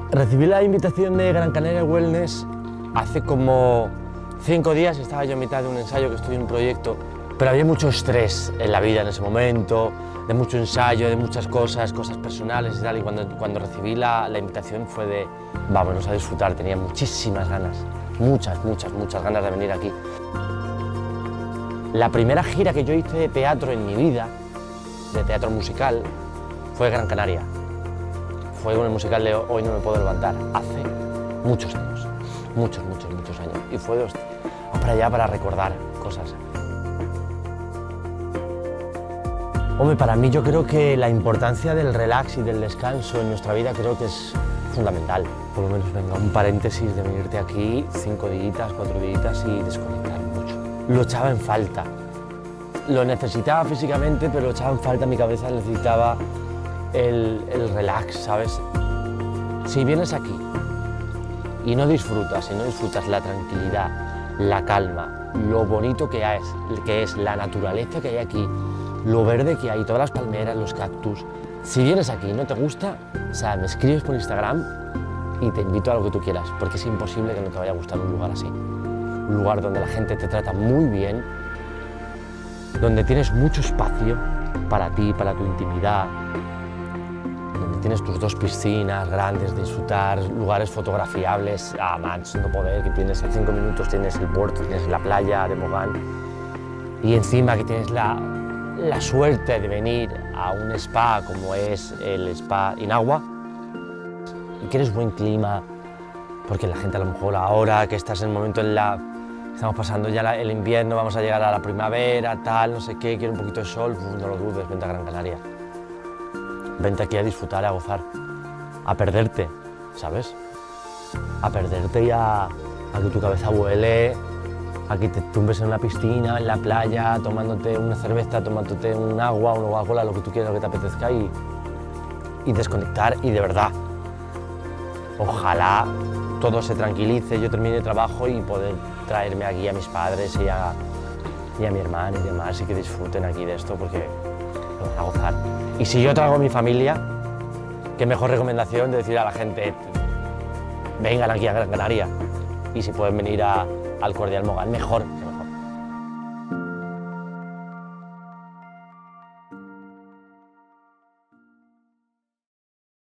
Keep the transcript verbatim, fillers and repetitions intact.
Recibí la invitación de Gran Canaria Wellness hace como cinco días. Estaba yo en mitad de un ensayo, que estoy en un proyecto, pero había mucho estrés en la vida en ese momento, de mucho ensayo, de muchas cosas, cosas personales y tal, y cuando, cuando recibí la, la invitación fue de vámonos a disfrutar. Tenía muchísimas ganas, muchas, muchas, muchas ganas de venir aquí. La primera gira que yo hice de teatro en mi vida, de teatro musical, fue Gran Canaria. Fue con el musical de Hoy no me puedo levantar, hace muchos años, muchos, muchos, muchos años. Y fue hostia, para allá para recordar cosas. Hombre, para mí yo creo que la importancia del relax y del descanso en nuestra vida creo que es fundamental. Por lo menos venga un paréntesis de venirte aquí cinco días, cuatro días y desconectar mucho. Lo echaba en falta. Lo necesitaba físicamente, pero lo echaba en falta, mi cabeza necesitaba el, el relax, ¿sabes? Si vienes aquí y no disfrutas, y no disfrutas la tranquilidad, la calma, lo bonito que es, que es la naturaleza que hay aquí, lo verde que hay, todas las palmeras, los cactus. Si vienes aquí y no te gusta, o sea, me escribes por Instagram y te invito a lo que tú quieras, porque es imposible que no te vaya a gustar un lugar así. Un lugar donde la gente te trata muy bien, donde tienes mucho espacio para ti, para tu intimidad, donde tienes tus dos piscinas grandes de disfrutar, lugares fotografiables a más no poder, que tienes a cinco minutos, tienes el puerto, tienes la playa de Mogán, y encima que tienes la, la suerte de venir a un spa como es el Spa Inagua, y que eres buen clima, porque la gente a lo mejor ahora que estás en el momento en la... Estamos pasando ya la, el invierno, vamos a llegar a la primavera, tal, no sé qué, quiero un poquito de sol, uf, no lo dudes, vente a Gran Canaria. Vente aquí a disfrutar, a gozar, a perderte, ¿sabes? A perderte y a, a que tu cabeza vuele, a que te tumbes en una piscina, en la playa, tomándote una cerveza, tomándote un agua, una Coca-Cola, lo que tú quieras, lo que te apetezca y, y desconectar. Y de verdad, ojalá todo se tranquilice, yo termine el trabajo y poder traerme aquí a mis padres y a, y a mi hermana y demás, y que disfruten aquí de esto, porque lo van a gozar. Y si yo traigo a mi familia, qué mejor recomendación de decir a la gente, vengan aquí a Gran Canaria, y si pueden venir a, al Cordial Mogán, mejor.